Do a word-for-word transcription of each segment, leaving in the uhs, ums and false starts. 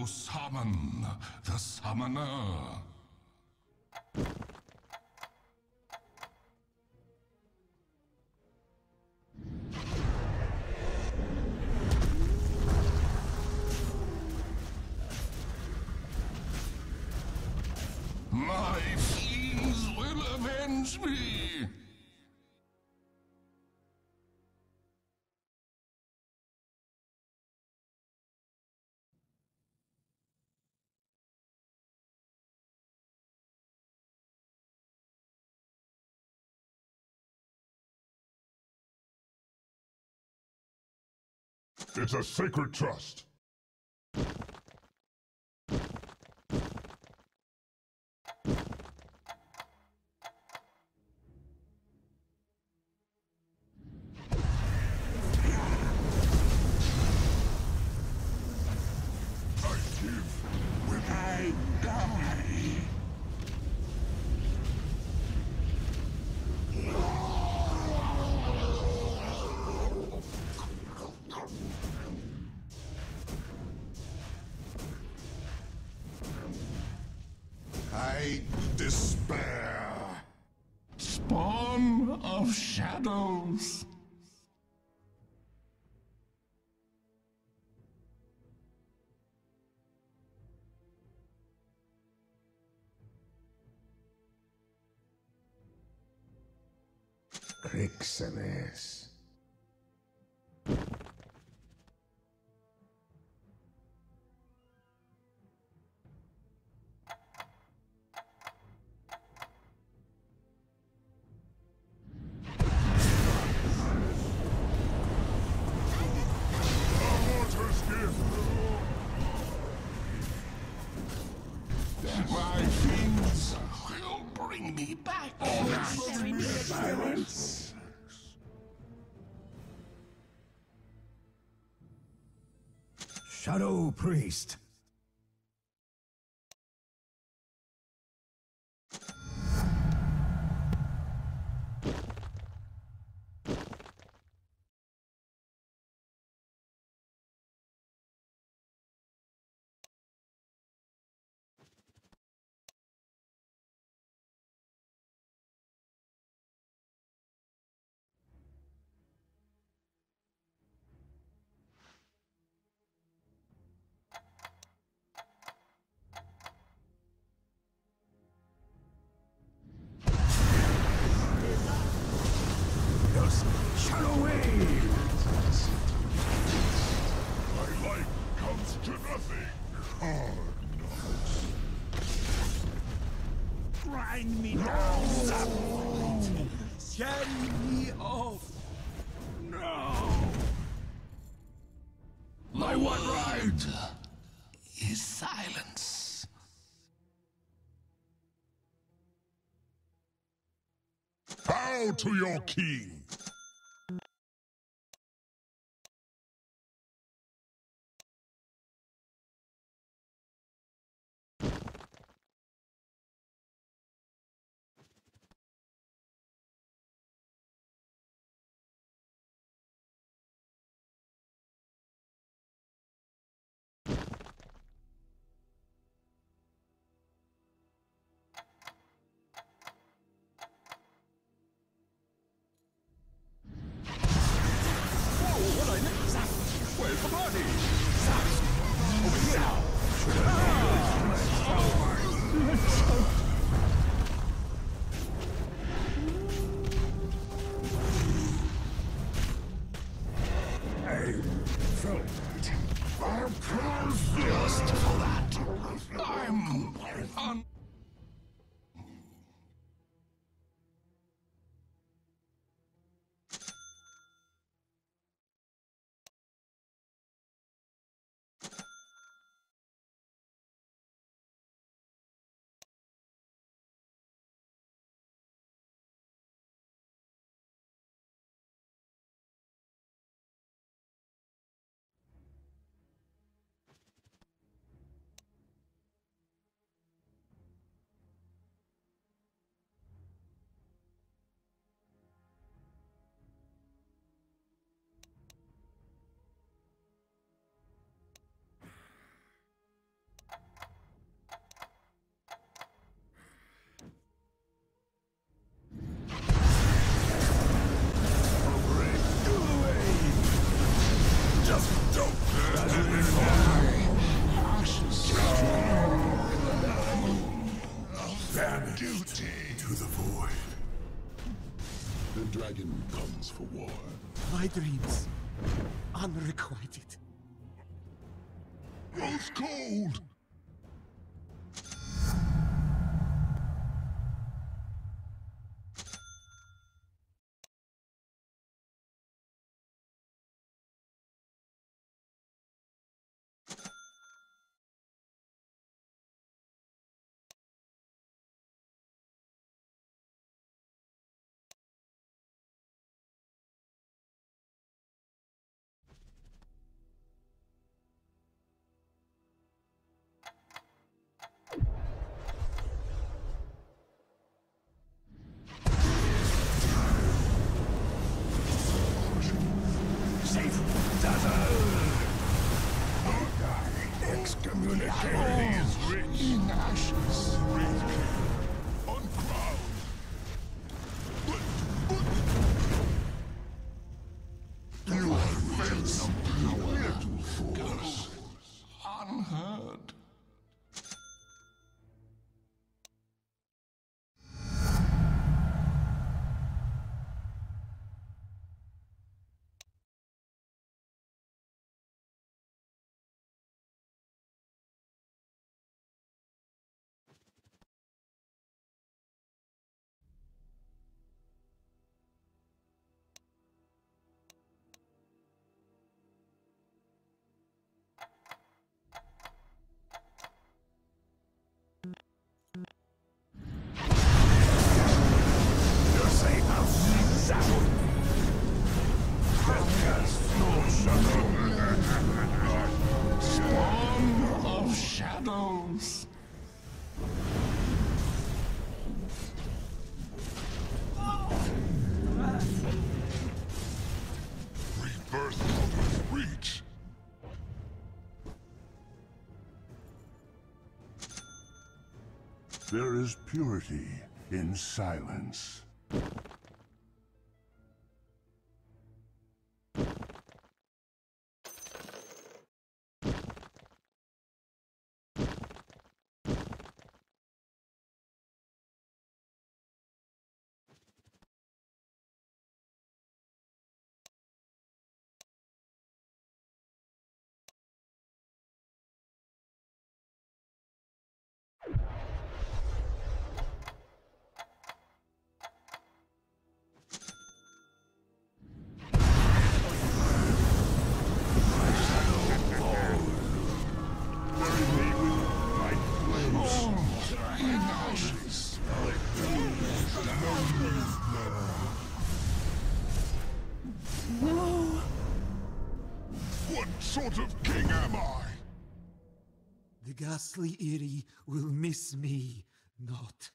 summon the summoner. My fiends will avenge me! It's a sacred trust. I despair. Spawn of shadows. Crixalis. My fiends will bring me back. Silence. Shadow Priest. Shadow Wave! My life comes to nothing. Hard knocks. Grind me down! Get me off! No! My one right is silence. Bow to your king. Where's the party? Over here! I felt it. I'm just for that. I'm un. dragon comes for war. My dreams, unrequited. Grows cold! Safe. Dazzle. Excommunicated. Is rich in ashes. Great king. Uncrowned. But, but... You have felt some little force. Unheard. You're safe house. Spawn of shadows. Rebirth cometh reach. There is purity in silence. What sort of king am I? The ghastly Eerie will miss me not.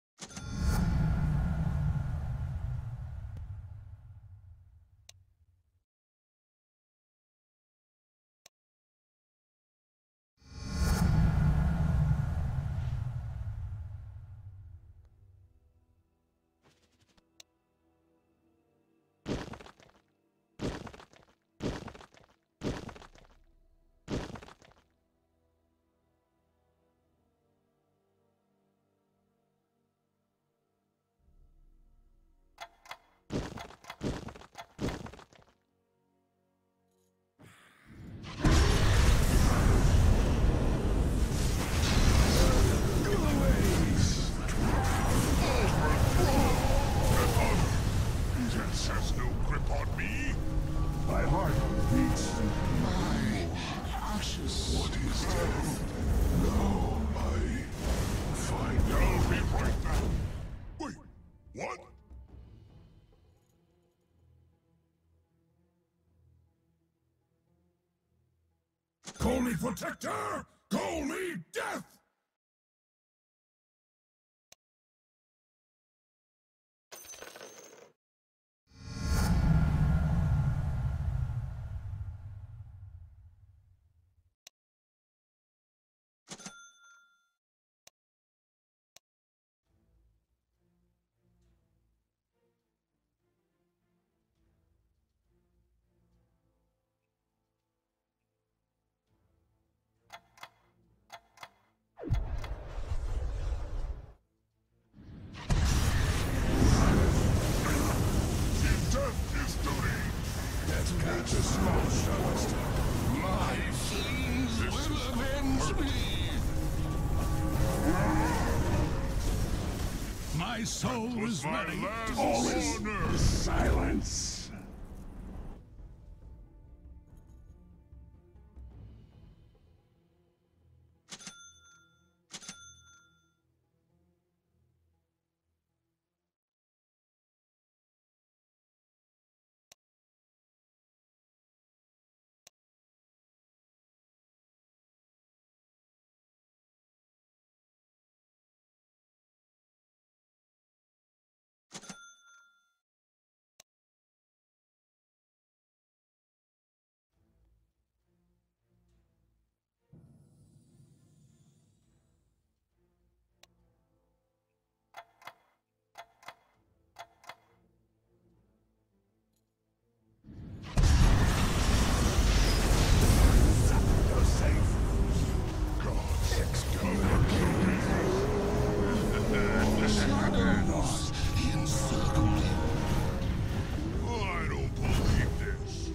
Vengeance has no grip on me. My heart beats. My ashes. What is death? No, I find. I'll be right back. Wait, what? Call me protector! Call me death! My fiends will avenge me. My soul is My ready. last Always honor. silence. Shadows encircle him. I don't believe this.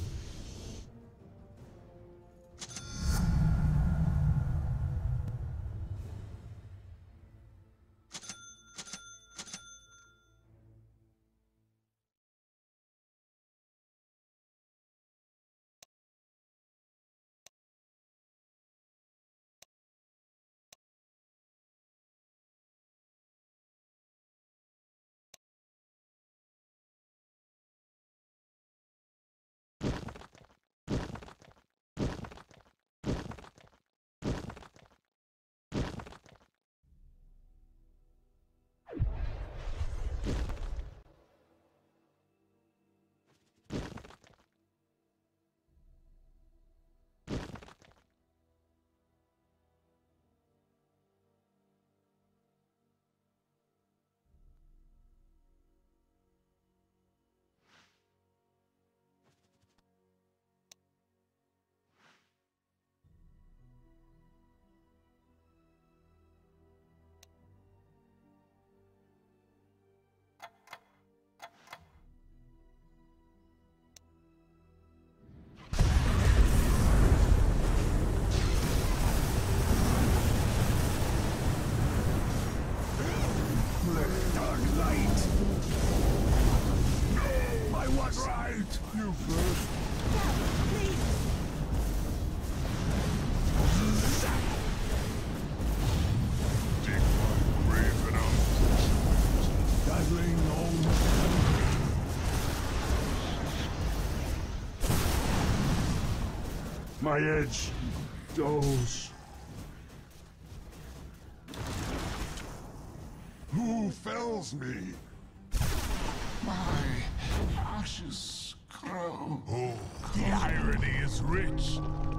Dark light. No, I was right. You first. Dig my grave and I'll Dazzling on. My edge goes. Who fells me? My ashes grow. Oh, the irony is rich.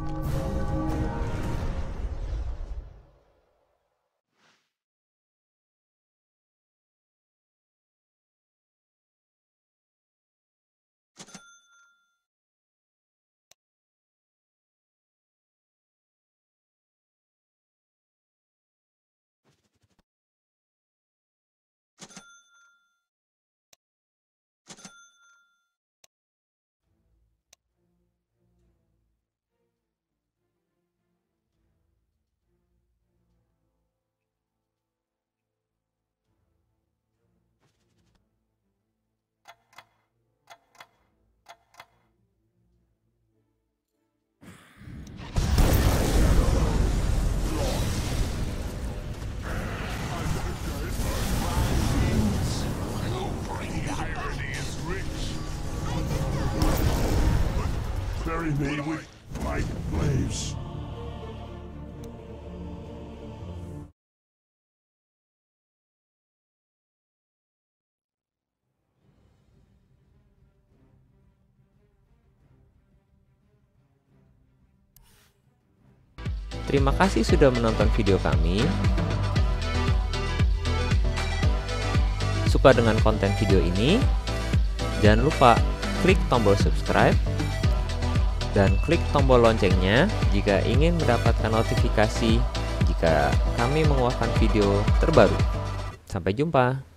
Bury me with my blades. Terima kasih sudah menonton video kami. Suka dengan konten video ini? Jangan lupa klik tombol subscribe dan klik tombol loncengnya jika ingin mendapatkan notifikasi jika kami mengeluarkan video terbaru. Sampai jumpa.